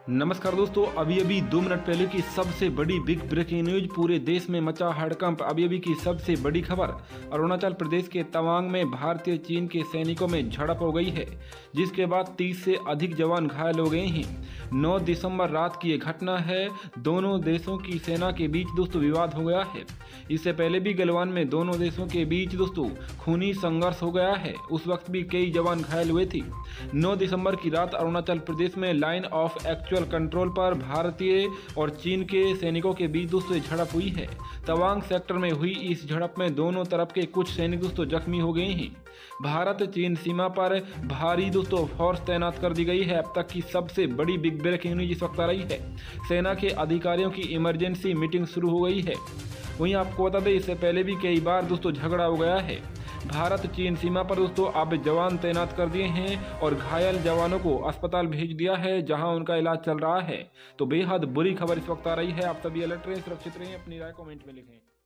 नमस्कार दोस्तों, अभी 2 मिनट पहले की सबसे बड़ी बिग ब्रेकिंग न्यूज। पूरे देश में मचा हड़कंप। अभी की सबसे बड़ी खबर, अरुणाचल प्रदेश के तवांग में भारतीय चीन के सैनिकों में झड़प हो गई है, जिसके बाद 30 से अधिक जवान घायल हो गए हैं। 9 दिसंबर रात की ये घटना है। दोनों देशों की सेना के बीच दोस्तों विवाद हो गया है। इससे पहले भी गलवान में दोनों देशों के बीच दोस्तों खूनी संघर्ष हो गया है। उस वक्त भी कई जवान घायल हुए थे। 9 दिसंबर की रात अरुणाचल प्रदेश में लाइन ऑफ एक्चुअल कंट्रोल पर भारतीय और चीन के सैनिकों के बीच दोस्तों झड़प हुई है। तवांग सेक्टर में हुई इस झड़प में दोनों तरफ के कुछ सैनिक दोस्तों जख्मी हो गए हैं। भारत चीन सीमा पर भारी दोस्तों फोर्स तैनात कर दी गई है। अब तक की सबसे बड़ी बिग ब्रेकिंग न्यूज इस वक्त आ रही है। सेना के अधिकारियों की इमरजेंसी मीटिंग शुरू हो गई है। वहीं आपको बता दें, इससे पहले भी कई बार दोस्तों झगड़ा हो गया है। भारत चीन सीमा पर दोस्तों अब जवान तैनात कर दिए हैं और घायल जवानों को अस्पताल भेज दिया है, जहां उनका इलाज चल रहा है। तो बेहद बुरी खबर इस वक्त आ रही है। आप सभी अलर्ट रहें, सुरक्षित रहें, अपनी राय कमेंट में लिखें।